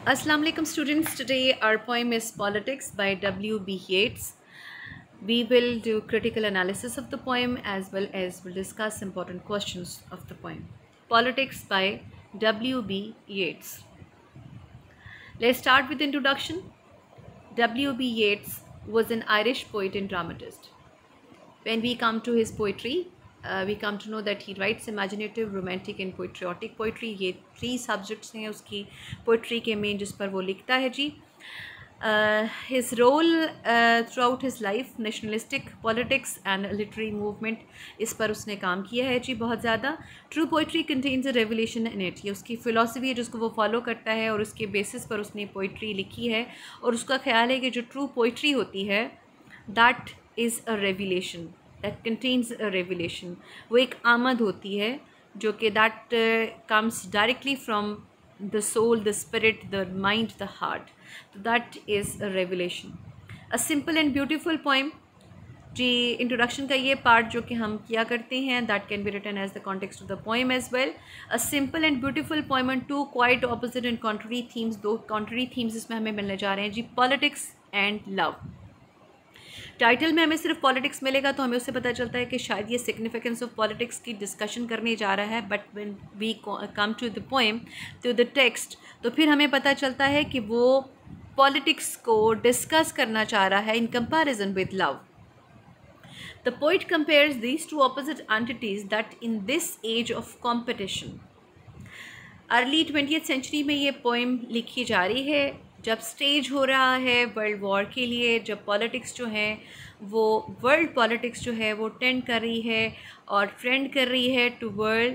Assalamu alaikum students. Today our poem is Politics by W.B. Yeats. We will do critical analysis of the poem as well as we'll discuss important questions of the poem. Politics by W.B. Yeats. Let's start with the introduction. W.B. Yeats was an Irish poet and dramatist. When we come to his poetry, we come to know that he writes imaginative, romantic and patriotic poetry. ये 3 subjects हैं उसकी poetry के main जिस पर वो लिखता है जी. His role throughout his life, nationalistic politics and literary movement, इस पर उसने काम किया है जी बहुत ज़्यादा. True poetry contains a revelation in it. ये उसकी philosophy है जिसको वो follow करता है और उसके basis पर उसने poetry लिखी है और उसका ख्याल है कि जो true poetry होती है that is a revelation. That contains a revelation. वो एक आमद होती है जो कि that comes directly from the soul, the spirit, the mind, the heart. So that is a revelation. A simple and beautiful poem. जी इंट्रोडक्शन का ये पार्ट जो कि हम किया करते हैं that can be written as the context of the poem as well. A simple and beautiful poem on 2 quite opposite and contrary themes. 2 contrary themes इसमें हमें मिलने जा रहे हैं जी, politics and love. टाइटल में हमें सिर्फ पॉलिटिक्स मिलेगा तो हमें उससे पता चलता है कि शायद ये सिग्निफिकेंस ऑफ पॉलिटिक्स की डिस्कशन करने जा रहा है, but when we come to the poem, to the text, तो फिर हमें पता चलता है कि वो पॉलिटिक्स को डिस्कस करना चाह रहा है in comparison with love. The poet compares these two opposite entities that in this age of competition. Early 20th century में ये पोएम लिखी जा रही है जब स्टेज हो रहा है वर्ल्ड वॉर के लिए, जब पॉलिटिक्स जो है वो वर्ल्ड पॉलिटिक्स जो है वो टेंड कर रही है और ट्रेंड कर रही है टू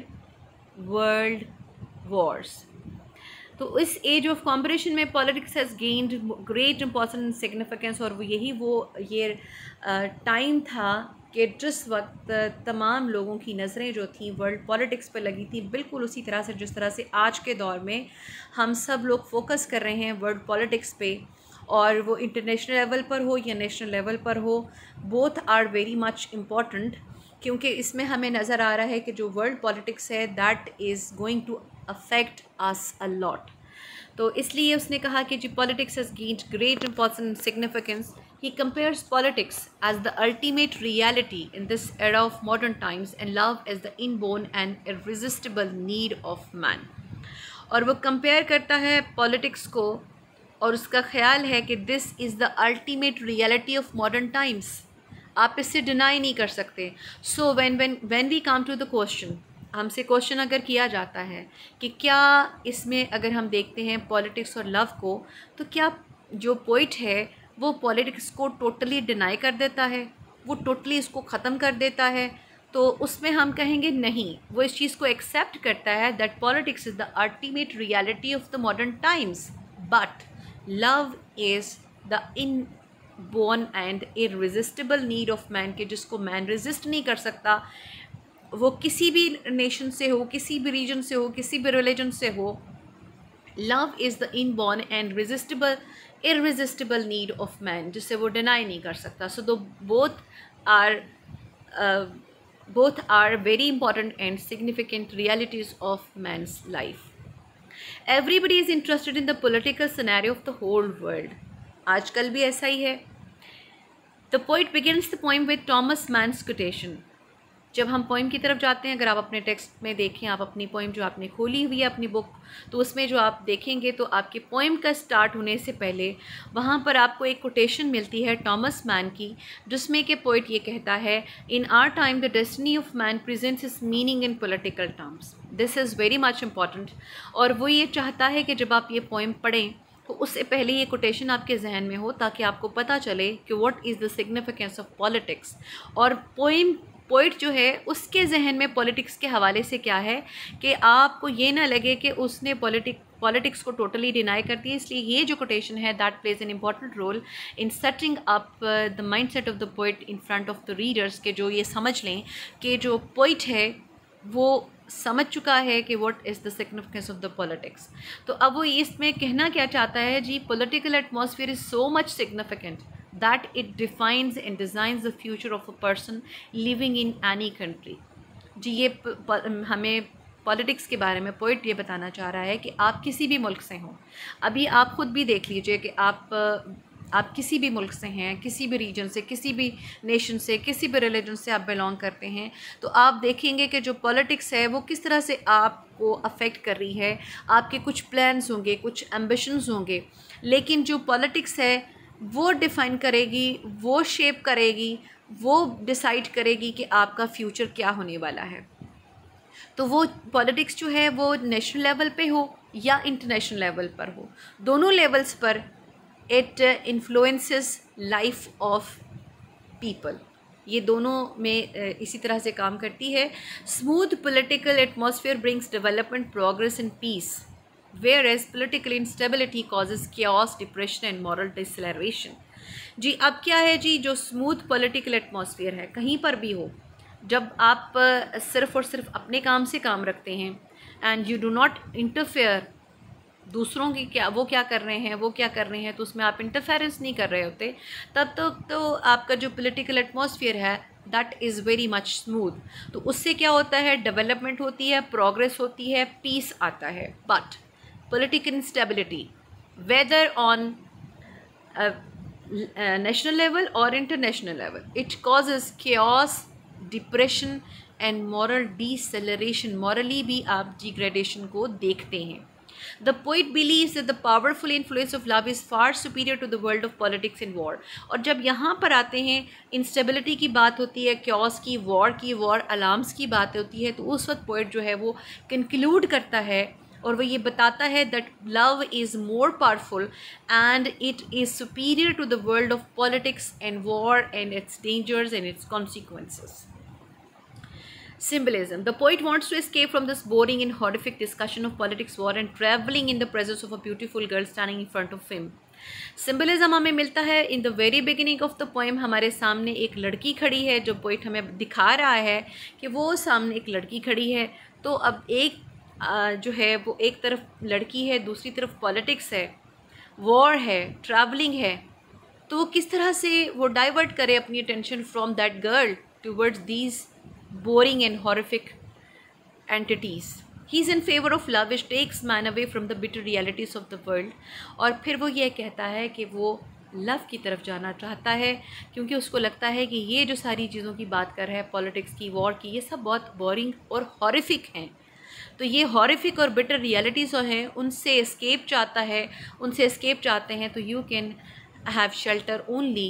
वर्ल्ड वॉर्स. तो इस एज ऑफ कॉम्पिटिशन में politics has gained great importance significance और ये टाइम था कि जिस वक्त तमाम लोगों की नज़रें जो थी वर्ल्ड पॉलिटिक्स पर लगी थी, बिल्कुल उसी तरह से जिस तरह से आज के दौर में हम सब लोग फोकस कर रहे हैं वर्ल्ड पॉलिटिक्स पे, और वो इंटरनेशनल लेवल पर हो या नेशनल लेवल पर हो, both are very much important, क्योंकि इसमें हमें नज़र आ रहा है कि जो वर्ल्ड पॉलिटिक्स है that is going to affect us a lot. तो इसलिए उसने कहा कि जी politics has gained great importance significance. He compares politics as the ultimate reality in this era of modern times and love as the inborn and irresistible need of man. और वो compare करता है पॉलिटिक्स को और उसका ख्याल है कि this is the ultimate reality of modern times. आप इससे डिनाई नहीं कर सकते. So when we come to the question, हमसे क्वेश्चन अगर किया जाता है कि क्या इसमें अगर हम देखते हैं पॉलिटिक्स और लव को, तो क्या जो पोइट है वो पॉलिटिक्स को टोटली डिनाई कर देता है, वो टोटली इसको ख़त्म कर देता है? तो उसमें हम कहेंगे नहीं, वो इस चीज़ को एक्सेप्ट करता है that politics is the ultimate reality of the modern times, but love is the inborn and irresistible need of man, के जिसको मैन रेजिस्ट नहीं कर सकता. वो किसी भी नेशन से हो, किसी भी रीजन से हो, किसी भी रिलीजन से हो. Love is the inborn and irresistible need of man, जिसे वो डिनाई नहीं कर सकता. So the both are very important and significant realities of man's life. Everybody is interested in the political scenario of the whole world. आजकल भी ऐसा ही है. The poet begins the poem with Thomas Mann's quotation. जब हम poem की तरफ जाते हैं, अगर आप अपने टेक्स्ट में देखें, आप अपनी पोइम जो आपने खोली हुई है अपनी बुक, तो उसमें जो आप देखेंगे तो आपके पोइम का स्टार्ट होने से पहले वहाँ पर आपको एक कोटेशन मिलती है टॉमस मैन की, जिसमें कि पोइट ये कहता है, in our time the destiny of man presents its meaning in political terms. This is very much important. और वो ये चाहता है कि जब आप ये पोइम पढ़ें तो उससे पहले ये कोटेशन आपके जहन में हो, ताकि आपको पता चले कि what is the significance of politics. और पोइट जो है उसके जहन में पॉलिटिक्स के हवाले से क्या है कि आपको ये ना लगे कि उसने पॉलिटिक्स को टोटली डिनाई कर दिया. इसलिए ये जो कोटेशन है that plays an important role in setting up the mindset of the poet in front of the readers, के जो ये समझ लें कि जो पोइट है वो समझ चुका है कि what is the significance of the politics. तो अब वो इसमें कहना क्या चाहता है जी, political atmosphere is so much significant that it defines and designs the future of a person living in any country. जी ये हमें पॉलिटिक्स के बारे में पोइट ये बताना चाह रहा है कि आप किसी भी मुल्क से हों, अभी आप ख़ुद भी देख लीजिए कि आप किसी भी मुल्क से हैं, किसी भी रीजन से, किसी भी नेशन से, किसी भी रिलीजन से आप बिलोंग करते हैं, तो आप देखेंगे कि जो पॉलिटिक्स है वो किस तरह से आपको अफेक्ट कर रही है। आपके कुछ प्लान्स होंगे, कुछ एम्बिशंस होंगे, लेकिन जो पॉलिटिक्स है वो डिफ़ाइन करेगी, वो शेप करेगी, वो डिसाइड करेगी कि आपका फ्यूचर क्या होने वाला है। तो वो पॉलिटिक्स जो है वो नेशनल लेवल पे हो या इंटरनेशनल लेवल पर हो, दोनों लेवल्स पर it influences life of people. ये दोनों में इसी तरह से काम करती है। Smooth political atmosphere brings development, progress and peace, whereas political instability causes chaos, depression and moral deceleration। जी अब क्या है जी, जो स्मूथ पॉलिटिकल एटमॉस्फेयर है कहीं पर भी हो, जब आप सिर्फ़ और सिर्फ अपने काम से काम रखते हैं and you do not interfere दूसरों की वो क्या कर रहे हैं, वो क्या कर रहे हैं, तो उसमें आप इंटरफेरेंस नहीं कर रहे होते, तब तो आपका जो पॉलिटिकल एटमॉस्फेयर है that is very much smooth. तो उससे क्या होता है, डेवलपमेंट होती है, प्रोग्रेस होती है, पीस आता है। But political instability, whether on a national level or international level, it causes chaos, depression and moral deceleration। morally भी आप degradation को देखते हैं। The poet believes that the powerful influence of love is far superior to the world of politics and war। और जब यहाँ पर आते हैं, instability की बात होती है, chaos की, war alarms की बात होती है, तो उस वक्त poet जो है वो conclude करता है और वो ये बताता है that love is more powerful and it is superior to the world of politics and war and its dangers and its consequences. Symbolism. The poet wants to escape from this boring and horrific discussion of politics, war and traveling in the presence of a beautiful girl standing in front of him। Symbolism हमें मिलता है in the very beginning of the poem. हमारे सामने एक लड़की खड़ी है, जो पोइट हमें दिखा रहा है कि वो सामने एक लड़की खड़ी है। तो अब एक जो है वो एक तरफ लड़की है, दूसरी तरफ पॉलिटिक्स है, वॉर है, ट्रैवलिंग है, तो वो किस तरह से वो डाइवर्ट करे अपनी attention from that girl towards these boring and horrific entities. He is in favour of love which takes man away from the bitter realities of the world. और फिर वो ये कहता है कि वो लव की तरफ जाना चाहता है, क्योंकि उसको लगता है कि ये जो सारी चीज़ों की बात कर रहा है, पॉलिटिक्स की, वॉर की, ये सब बहुत बोरिंग और हॉरिफिक हैं। तो ये हॉरिफिक और बिटर रियलिटीज़ हैं, उनसे एस्केप चाहता है, उनसे एस्केप चाहते हैं, तो you can have shelter only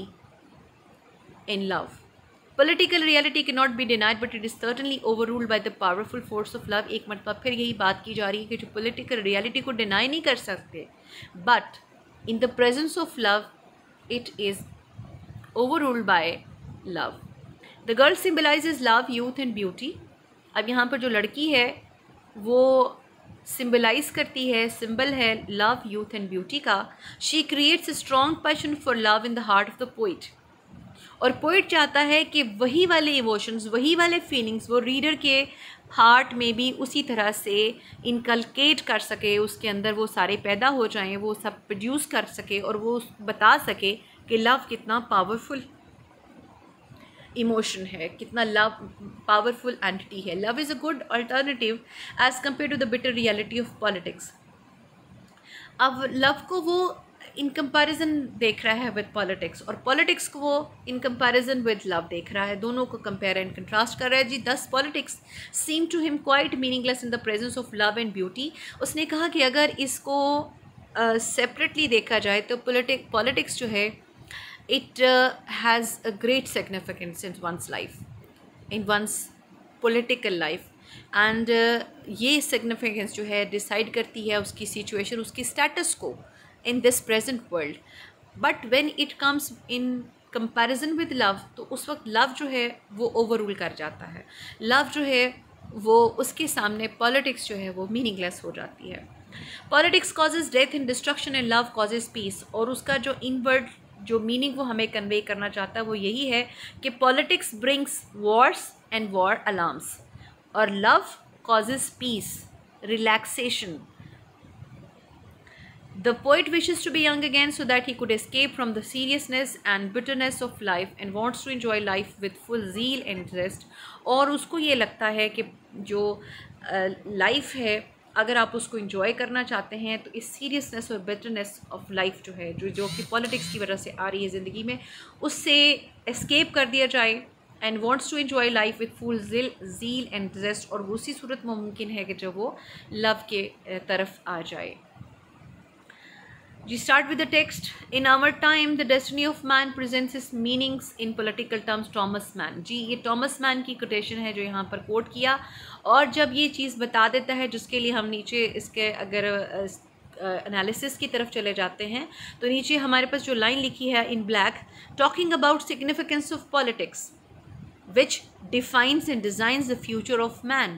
in love. Political reality can not be denied but it is certainly overruled by the powerful force of love. एक मरतबा फिर यही बात की जा रही है कि जो पॉलिटिकल रियलिटी को डिनाई नहीं कर सकते, but in the presence of love it is overruled by love. The girl symbolises love, youth and beauty. अब यहाँ पर जो लड़की है वो सिम्बलाइज करती है, सिंबल है लव, यूथ एंड ब्यूटी का। She creates a strong passion for love in the heart of the poet. और पोइट चाहता है कि वही वाले इमोशंस, वही वाले फीलिंग्स वो रीडर के हार्ट में भी उसी तरह से इनकलकेट कर सके, उसके अंदर वो सारे पैदा हो जाएं, वो सब प्रोड्यूस कर सके और वो बता सके कि लव कितना पावरफुल इमोशन है, कितना लव पावरफुल एंटिटी है। Love is a good alternative as compare to the bitter reality of politics. अब लव को वो इन कंपैरिजन देख रहा है विद पॉलिटिक्स, और पॉलिटिक्स को वो इन कंपैरिजन विद लव देख रहा है, दोनों को कंपेयर एंड कंट्रास्ट कर रहा है जी। Thus politics seem to him quite meaningless in the presence of love and beauty. उसने कहा कि अगर इसको सेपरेटली देखा जाए तो पॉलिटिक्स जो है it has a great significance in one's life, in one's political life, and ये significance जो है decide करती है उसकी situation, उसकी status को in this present world। but when it comes in comparison with love, तो उस वक्त love जो है वो overrule कर जाता है। love जो है वो उसके सामने politics जो है वो meaningless हो जाती है। politics causes death and destruction and love causes peace। और उसका जो inward जो मीनिंग वो हमें कन्वे करना चाहता है वो यही है कि politics brings wars and war alarms, और love causes peace, relaxation. The poet wishes to be young again so that he could escape from the seriousness and bitterness of life and wants to enjoy life with full zeal and interest. और उसको ये लगता है कि जो life है, अगर आप उसको इंजॉय करना चाहते हैं तो इस सीरियसनेस और बेटरनेस ऑफ लाइफ जो है, जो कि पॉलिटिक्स की वजह से आ रही है ज़िंदगी में, उससे एस्केप कर दिया जाए and wants to enjoy life with full zeal and zest, और उसी सूरत में मुमकिन है कि जब वो लव के तरफ आ जाए। जी start with the text. In our time the destiny of man presents its meanings in political terms Thomas Mann. जी ये टॉमस मैन की कोटेशन है जो यहाँ पर कोट किया, और जब ये चीज़ बता देता है, जिसके लिए हम नीचे इसके अगर एनालिसिस की तरफ चले जाते हैं तो नीचे हमारे पास जो लाइन लिखी है in black, talking about significance of politics which defines and designs the future of man,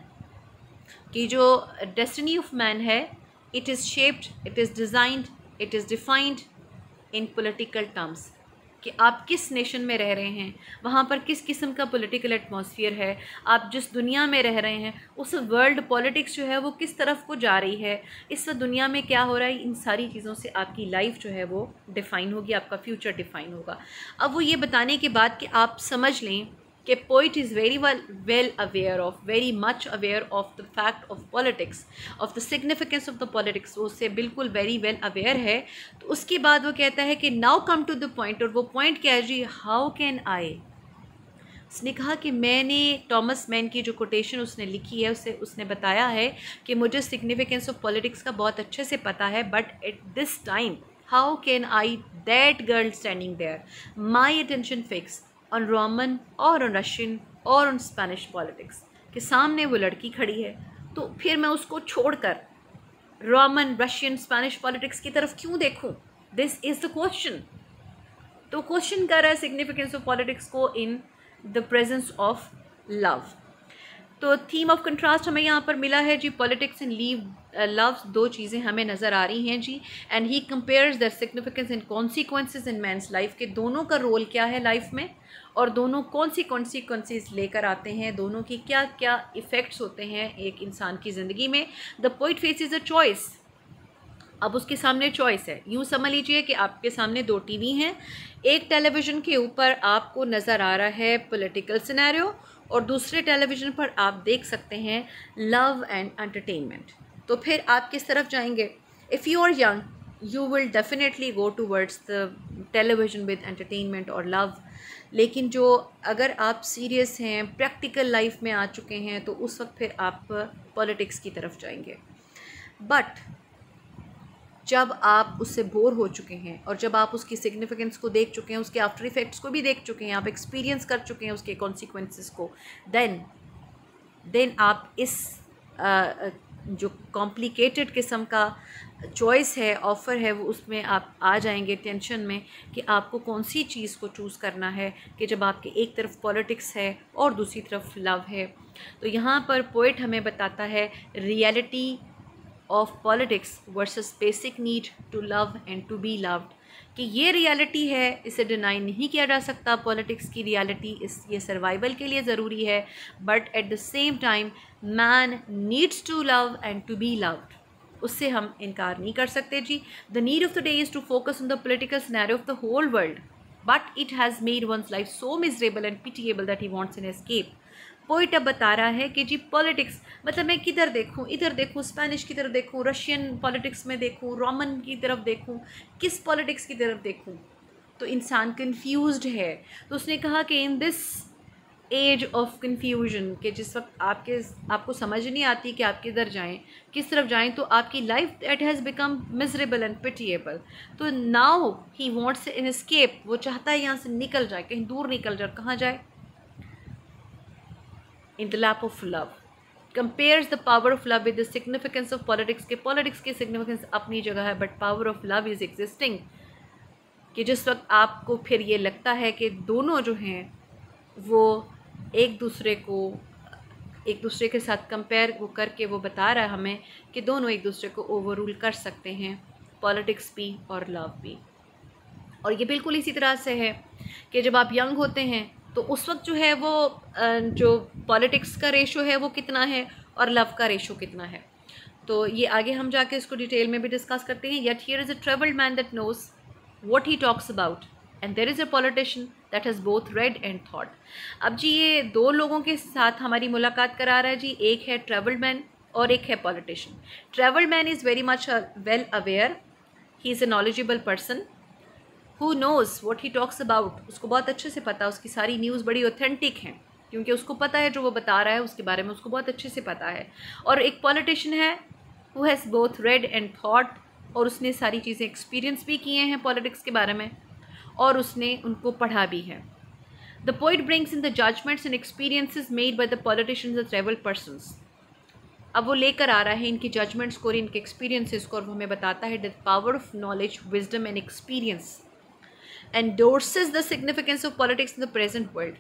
कि जो डेस्टिनी ऑफ मैन है, it is shaped, it is designed, it is defined in political terms, कि आप किस nation में रह रहे हैं, वहाँ पर किस किस्म का पॉलिटिकल एटमॉस्फेयर है, आप जिस दुनिया में रह रहे हैं उस वर्ल्ड पॉलिटिक्स जो है वो किस तरफ को जा रही है, इस वक्त दुनिया में क्या हो रहा है, इन सारी चीज़ों से आपकी लाइफ जो है वो डिफ़ाइन होगी, आपका फ्यूचर डिफ़ाइन होगा। अब वो ये बताने के बाद कि आप समझ लें कि poet is very well aware of, very much aware of the fact of politics, of the significance of the politics, वो उससे बिल्कुल वेरी वेल अवेयर है। तो उसके बाद वो कहता है कि now come to the point, और वो पॉइंट क्या है जी, हाउ कैन आई। उसने कहा कि मैंने टॉमस मैन की जो कोटेशन उसने लिखी है उसने बताया है कि मुझे सिग्निफिकेंस ऑफ पॉलिटिक्स का बहुत अच्छे से पता है, but at this time how can I that girl standing there, my attention fix on Roman और ऑन रशियन और ऑन स्पेनिश पॉलिटिक्स, के सामने वो लड़की खड़ी है, तो फिर मैं उसको छोड़कर रोमन, रशियन, स्पेनिश पॉलिटिक्स की तरफ क्यों देखूं? This is the question. तो क्वेश्चन कर रहा है सिग्निफिकेंस ऑफ पॉलिटिक्स को in the presence of love. तो थीम ऑफ कंट्रास्ट हमें यहाँ पर मिला है जी, पॉलिटिक्स एंड लव, दो चीज़ें हमें नज़र आ रही हैं जी। And he compares that significance and consequences in man's life, के दोनों का रोल क्या है लाइफ में, और दोनों कौन सी कॉन्सिक्वेंसेज लेकर आते हैं, दोनों की क्या क्या इफ़ेक्ट्स होते हैं एक इंसान की ज़िंदगी में। The poet faces a choice. अब उसके सामने चॉइस है, यूँ समझ लीजिए कि आपके सामने दो टीवी हैं, एक टेलीविज़न के ऊपर आपको नज़र आ रहा है पॉलिटिकल सिनेरियो, और दूसरे टेलीविज़न पर आप देख सकते हैं लव एंड एंटरटेनमेंट। तो फिर आप किस तरफ जाएंगे? If you are young you will definitely go towards the television with entertainment और लव, लेकिन जो अगर आप सीरियस हैं, प्रैक्टिकल लाइफ में आ चुके हैं, तो उस वक्त फिर आप पॉलिटिक्स की तरफ जाएंगे। बट जब आप उससे बोर हो चुके हैं और जब आप उसकी सिग्निफिकेंस को देख चुके हैं, उसके आफ्टर इफ़ेक्ट्स को भी देख चुके हैं, आप एक्सपीरियंस कर चुके हैं उसके कॉन्सिक्वेंसेस को, देन आप इस जो कॉम्प्लिकेटेड किस्म का चॉइस है, ऑफ़र है, वो उसमें आप आ जाएंगे टेंशन में कि आपको कौन सी चीज़ को चूज़ करना है, कि जब आपके एक तरफ पॉलिटिक्स है और दूसरी तरफ लव है। तो यहाँ पर पोइट हमें बताता है reality of politics versus basic need to love and to be loved, कि ये रियलिटी है, इसे डिनाई नहीं किया जा सकता। पॉलिटिक्स की रियलिटी ये सर्वाइवल के लिए ज़रूरी है, but at the same time man needs to love and to be loved, उससे हम इनकार नहीं कर सकते जी। The need of the day is to focus on the political scenario of the whole world, but it has made one's life so miserable and pitiable that he wants an escape. Poet अब बता रहा है कि जी politics मतलब मैं किधर देखूं, इधर देखूं, स्पेनिश की तरफ देखूं, रशियन पॉलिटिक्स में देखूं, रोमन की तरफ देखूं, किस पॉलिटिक्स की तरफ देखूं? तो इंसान कंफ्यूज्ड है। तो उसने कहा कि in this age of confusion, के जिस वक्त आपको समझ नहीं आती कि आप किधर जाएं, किस तरफ जाएं, तो आपकी life it has become miserable and pitiable. तो now he wants an escape, वो चाहता है यहाँ से निकल जाए, कहीं दूर निकल जाए। कहाँ जाए? in the lap of love, compares the power of love with the significance of politics, के politics की significance अपनी जगह है, but power of love is existing, कि जिस वक्त आपको फिर ये लगता है कि दोनों जो हैं वो एक दूसरे के साथ कंपेयर वो करके वो बता रहा है हमें कि दोनों एक दूसरे को ओवररूल कर सकते हैं, पॉलिटिक्स भी और लव भी। और ये बिल्कुल इसी तरह से है कि जब आप यंग होते हैं तो उस वक्त जो है वो जो पॉलिटिक्स का रेशो है वो कितना है और लव का रेशो कितना है। तो ये आगे हम जाके इसको डिटेल में भी डिस्कस करते हैं। Yet here is a travelled man that knows what he talks about and there is a politician that has both read and thought. अब जी ये दो लोगों के साथ हमारी मुलाकात करा रहा है जी। एक है ट्रेवल्ड मैन और एक है politician. Travel man is very much well aware, he is a knowledgeable person who knows what he talks about. उसको बहुत अच्छे से पता, उसकी सारी न्यूज़ बड़ी ऑथेंटिक हैं क्योंकि उसको पता है जो वो बता रहा है उसके बारे में उसको बहुत अच्छे से पता है। और एक पॉलिटिशियन है who has both read and thought, और उसने सारी चीज़ें एक्सपीरियंस भी किए हैं पॉलिटिक्स के बारे में और उसने उनको पढ़ा भी है। The poet brings in the judgements and experiences made by the politicians the travel persons. अब वो लेकर आ रहा है इनकी जजमेंट्स को और इनके एक्सपीरियंसेस को और वो हमें बताता है the power of knowledge, wisdom and experience endorses the significance of politics in the present world.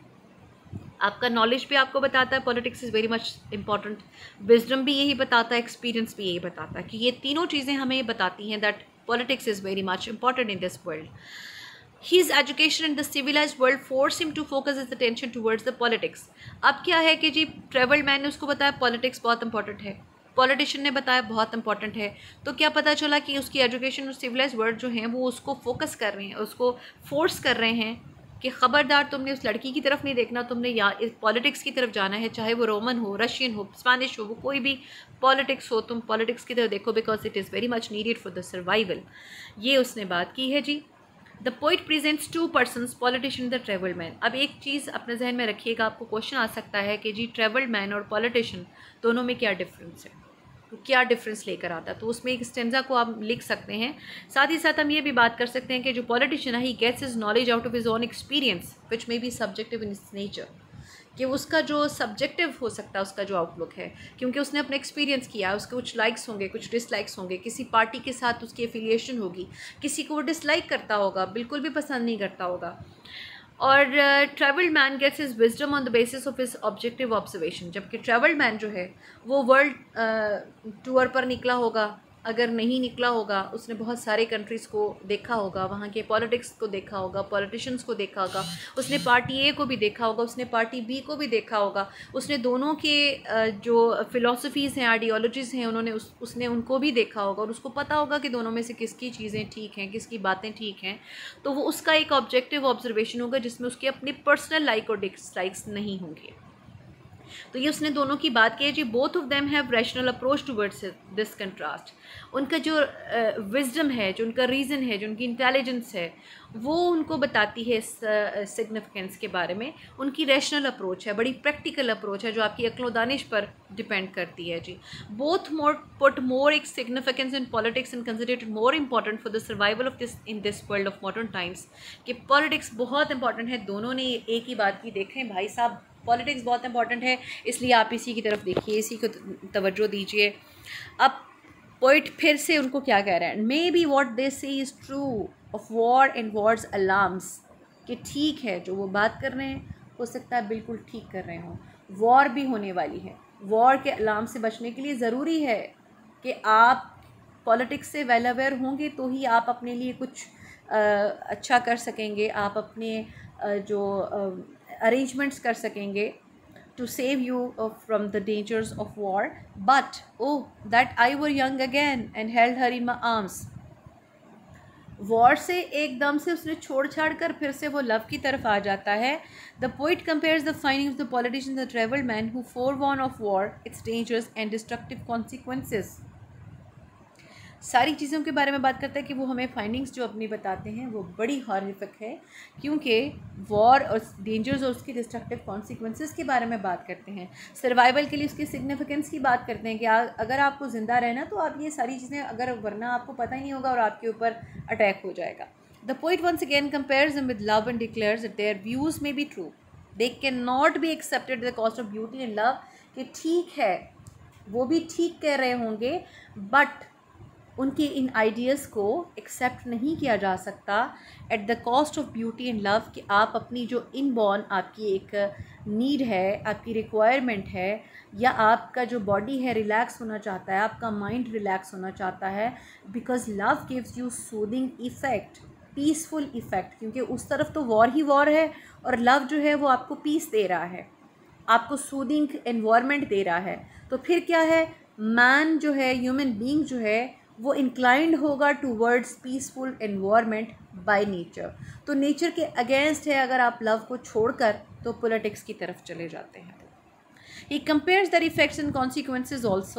आपका नॉलेज भी आपको बताता है politics is very much important, wisdom भी यही बताता है, एक्सपीरियंस भी यही बताता है कि ये तीनों चीज़ें हमें बताती हैं that politics is very much important in this world. His education in the civilized world forced him to focus his attention towards the politics। अब क्या है कि जी ट्रेवल्ड मैन ने उसको बताया पॉलिटिक्स बहुत इंपॉर्टेंट है, पॉलिटिशियन ने बताया बहुत इंपॉर्टेंट है, तो क्या पता चला कि उसकी एजुकेशन और सिविलाइज्ड वर्ल्ड जो हैं वो उसको फोकस कर रहे हैं, उसको फोर्स कर रहे हैं कि ख़बरदार तुमने उस लड़की की तरफ नहीं देखना, तुमने या इस पॉलिटिक्स की तरफ जाना है, चाहे वो रोमन हो, रशियन हो, स्पेनिश हो, वो कोई भी पॉलिटिक्स हो, तुम पॉलिटिक्स की तरफ देखो because it is very much needed for the survival. ये उसने बात की है जी। The poet presents two persons, politician the travelled man. अब एक चीज़ अपने जहन में रखिएगा, आपको क्वेश्चन आ सकता है कि जी ट्रेवल्ड मैन और पॉलिटिशियन दोनों में क्या डिफरेंस है, तो क्या डिफरेंस लेकर आता है, तो उसमें एक स्टेंजा को आप लिख सकते हैं। साथ ही साथ हम ये भी बात कर सकते हैं कि जो पॉलिटिशियन है he gets his knowledge out of his own experience which may be subjective in its nature, कि उसका जो सब्जेक्टिव हो सकता है उसका जो आउटलुक है क्योंकि उसने अपना एक्सपीरियंस किया है, उसके कुछ लाइक्स होंगे कुछ डिसलाइक्स होंगे, किसी पार्टी के साथ उसकी एफिलिएशन होगी, किसी को वो डिसलाइक करता होगा, बिल्कुल भी पसंद नहीं करता होगा। और travelled man gets his wisdom on the basis of his objective observation, जबकि ट्रैवल्ड मैन जो है वो वर्ल्ड टूर पर निकला होगा, अगर नहीं निकला होगा उसने बहुत सारे कंट्रीज़ को देखा होगा, वहाँ के पॉलिटिक्स को देखा होगा, पॉलिटिशियंस को देखा होगा, उसने पार्टी ए को भी देखा होगा, उसने पार्टी बी को भी देखा होगा, उसने दोनों के जो फ़िलासफ़ीज़ हैं, आइडियोलॉजीज़ हैं, उसने उनको भी देखा होगा और उसको पता होगा कि दोनों में से किसकी चीज़ें ठीक हैं, किसकी बातें ठीक हैं। तो वो उसका एक ऑब्जेक्टिव ऑब्जर्वेशन होगा जिसमें उसके अपने पर्सनल लाइक और डिसलाइक्स नहीं होंगे। तो ये उसने दोनों की बात की है जी। Both of them have rational approach towards this contrast. उनका जो विजडम है, जो उनका रीज़न है, जो उनकी इंटेलिजेंस है, वो उनको बताती है इस सिग्निफिकेंस के बारे में। उनकी रैशनल अप्रोच है, बड़ी प्रैक्टिकल अप्रोच है जो आपकी अक्ल व दानिश पर डिपेंड करती है जी। बोथ पुट मोर एक significance in politics and consider more important for the survival of this in this world of modern times, कि पॉलिटिक्स बहुत इंपॉर्टेंट है। दोनों ने एक ही बात की, देखें भाई साहब पॉलिटिक्स बहुत इंपॉर्टेंट है, इसलिए आप इसी की तरफ देखिए, इसी को तवज्जो दीजिए। अब पोइट फिर से उनको क्या कह रहे हैं, may be what they say is true of war and war's alarms, कि ठीक है जो वो बात कर रहे हैं हो सकता है बिल्कुल ठीक कर रहे हों, वॉर भी होने वाली है, वॉर के अलार्म से बचने के लिए ज़रूरी है कि आप पॉलिटिक्स से वेल अवेयर होंगे तो ही आप अपने लिए कुछ अच्छा कर सकेंगे, आप अपने जो अरेंजमेंट्स कर सकेंगे to save you from the dangers of war. But oh, that I were young again and held her in my arms. War से एकदम से उसने छोड़ छाड़ कर फिर से वो लव की तरफ आ जाता है। The poet compares the findings of the politician the travelled man who forewarn of war, its dangers and destructive consequences. सारी चीज़ों के बारे में बात करता है कि वो हमें फाइंडिंग्स जो अपनी बताते हैं वो बड़ी हॉरिफिक है, क्योंकि वॉर और डेंजर्स और उसके डिस्ट्रक्टिव कॉन्सिक्वेंसेस के बारे में बात करते हैं, सर्वाइवल के लिए उसकी सिग्निफिकेंस की बात करते हैं कि अगर आपको ज़िंदा रहना तो आप ये सारी चीज़ें, अगर वरना आपको पता ही नहीं होगा और आपके ऊपर अटैक हो जाएगा। The poet once again compares them with love and declares that their views may be true, they can not be accepted the cost of beauty and love, कि ठीक है वो भी ठीक कह रहे होंगे बट उनके इन आइडियाज़ को एक्सेप्ट नहीं किया जा सकता at the cost of beauty and love, कि आप अपनी जो इनबॉर्न आपकी एक नीड है, आपकी रिक्वायरमेंट है, या आपका जो बॉडी है रिलैक्स होना चाहता है, आपका माइंड रिलैक्स होना चाहता है, because love gives you soothing effect, peaceful effect, क्योंकि उस तरफ तो वॉर ही वॉर है और लव जो है वो आपको पीस दे रहा है, आपको सूदिंग एनवायरनमेंट दे रहा है। तो फिर क्या है, मैन जो है, ह्यूमन बीइंग जो है, वो इंक्लाइंड होगा towards peaceful environment by nature. तो नेचर के अगेंस्ट है अगर आप लव को छोड़कर तो पॉलिटिक्स की तरफ चले जाते हैं। He compares the effects and consequences also,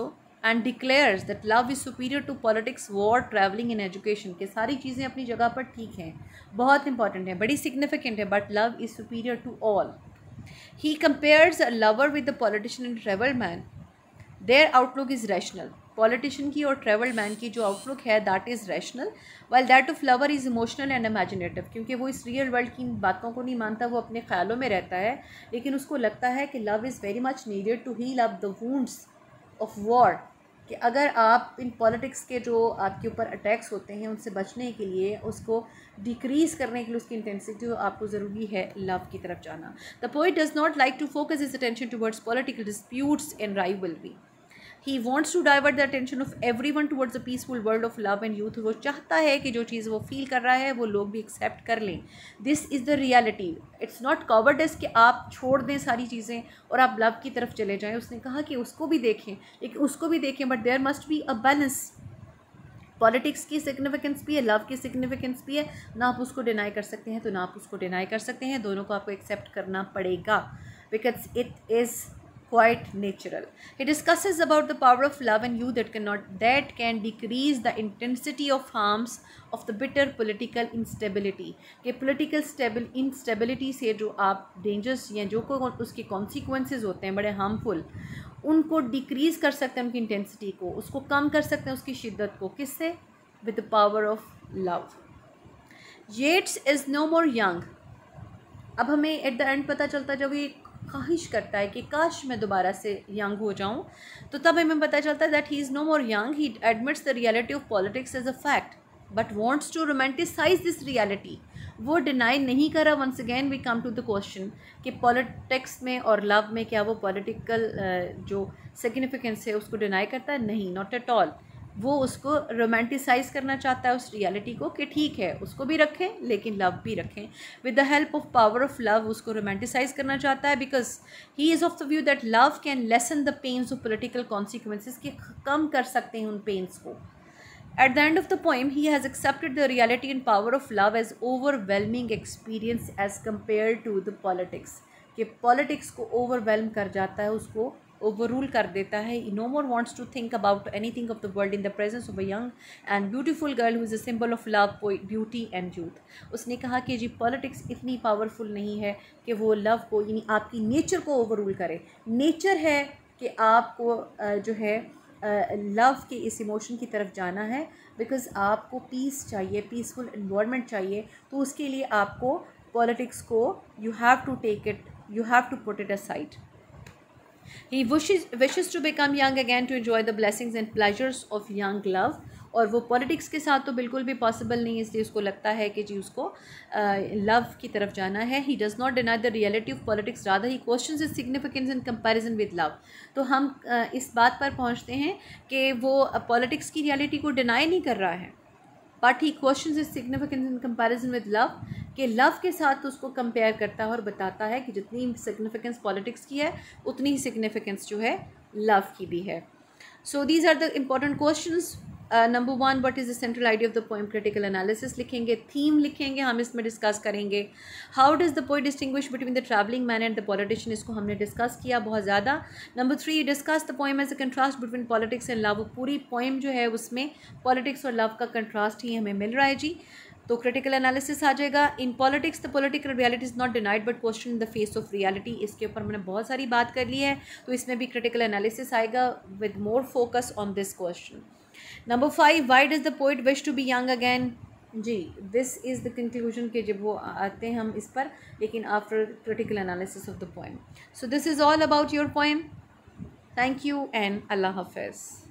and declares that love is superior to politics, war, travelling and education, के सारी चीज़ें अपनी जगह पर ठीक हैं, बहुत इंपॉर्टेंट है, बड़ी सिग्निफिकेंट है, but love is superior to all. He compares a lover with the politician and travel man. Their outlook is rational. Politician की और travel man की जो outlook है that is rational, while that of lover is emotional and imaginative. क्योंकि वो इस real world की बातों को नहीं मानता, वो अपने ख्यालों में रहता है, लेकिन उसको लगता है कि love is very much needed to heal up the wounds of war. कि अगर आप इन पॉलिटिक्स के जो आपके ऊपर अटैक्स होते हैं उनसे बचने के लिए, उसको डिक्रीज़ करने के लिए, उसकी इंटेंसिटी आपको ज़रूरी है लव की तरफ जाना. The poet does not like to focus his attention towards political disputes and rivalry. He wants to divert the attention of everyone towards a peaceful world of love and youth. वो चाहता है कि जो चीज़ वो feel कर रहा है वो लोग भी एक्सेप्ट कर लें. This is the reality. It's not cowardice कि आप छोड़ दें सारी चीज़ें और आप लव की तरफ चले जाएं. उसने कहा कि उसको भी देखें, लेकिन उसको भी देखें, but there must be a balance. Politics की सिग्निफिकेंस भी है, लव की सिग्निफिकेंस भी है. ना आप उसको डिनाई कर सकते हैं तो ना आप उसको डिनाई कर सकते हैं. दोनों को आपको एक्सेप्ट करना पड़ेगा, because it is quite natural. He discusses about the power of love and youth that can decrease the intensity of harms of the bitter political instability. कि political instability से जो आप dangers या जो को उसके consequences होते हैं बड़े harmful, उनको decrease कर सकते हैं, उनकी intensity को, उसको कम कर सकते हैं, उसकी शिद्दत को. किससे? With the power of love. Yeats is no more young. अब हमें at the end पता चलता जब ये ख्वाहिश करता है कि काश मैं दोबारा से यंग हो जाऊं, तो तब हमें पता चलता है that he is no more young. He admits the reality of politics as a fact but wants to romanticise this reality. वो डिनाई नहीं करा. Once again we come to the question कि पॉलिटिक्स में और लव में क्या वो political जो सिग्निफिकेंस है उसको डिनाई करता है? नहीं, नॉट एट ऑल. वो उसको रोमांटिसाइज़ करना चाहता है उस रियलिटी को कि ठीक है उसको भी रखें लेकिन लव भी रखें. With the help of power of love उसको रोमांटिसाइज़ करना चाहता है, because he is of the view that love can lessen the pains of political consequences, कि कम कर सकते हैं उन पेन्स को. At the end of the poem, he has accepted the reality and power of love as overwhelming experience as compared to the politics. कि politics को overwhelm कर जाता है, उसको ओवररूल कर देता है. He no more wants to think about anything of the world in the presence of a young and beautiful girl who is a symbol of love, beauty and youth. उसने कहा कि जी पॉलिटिक्स इतनी powerful नहीं है कि वो love को, यानी आपकी नेचर को ओवररूल करे. नेचर है कि आपको जो है लव के इस इमोशन की तरफ जाना है, बिकॉज़ आपको पीस चाहिए, पीसफुल इन्वायरमेंट चाहिए. तो उसके लिए आपको पॉलिटिक्स को you have to take it, you have to put it aside. He wishes to become young again to enjoy the blessings and pleasures of young love. और वो पॉलिटिक्स के साथ तो बिल्कुल भी पॉसिबल नहीं है, इसलिए उसको लगता है कि जी उसको लव की तरफ जाना है. He does not deny the reality of politics, rather he questions its significance in comparison with love. तो हम इस बात पर पहुंचते हैं कि वो पॉलिटिक्स की रियलिटी को डिनाई नहीं कर रहा है, but he questions its significance in comparison with love, कि लव के साथ उसको कंपेयर करता है और बताता है कि जितनी सिग्निफिकेंस पॉलिटिक्स की है उतनी ही सिग्निफिकेंस जो है लव की भी है. So these are the important questions. Number 1, what is the central idea of the poem? Critical analysis लिखेंगे, थीम लिखेंगे, हम इसमें डिस्कस करेंगे. How does the poet distinguish between the travelling man and the politician? इसको हमने discuss किया बहुत ज़्यादा. Number 3, discuss the poem as a contrast between politics and love. पूरी पोएम जो है उसमें पॉलिटिक्स और लव का कंट्रास्ट ही हमें मिल रहा है जी. तो क्रिटिकल एनालिसिस आ जाएगा. In politics the political reality is not denied but question in the face of reality. इसके ऊपर मैंने बहुत सारी बात कर ली है, तो इसमें भी क्रिटिकल एनालिसिस आएगा with more focus on this question. Number 5, why does the poet wish to be young again? जी, दिस इज़ द कंक्लूजन के जब वो आते हैं हम इस पर, लेकिन after critical analysis of the poem. So this is all about your poem. Thank you and अल्लाह हाफिज़.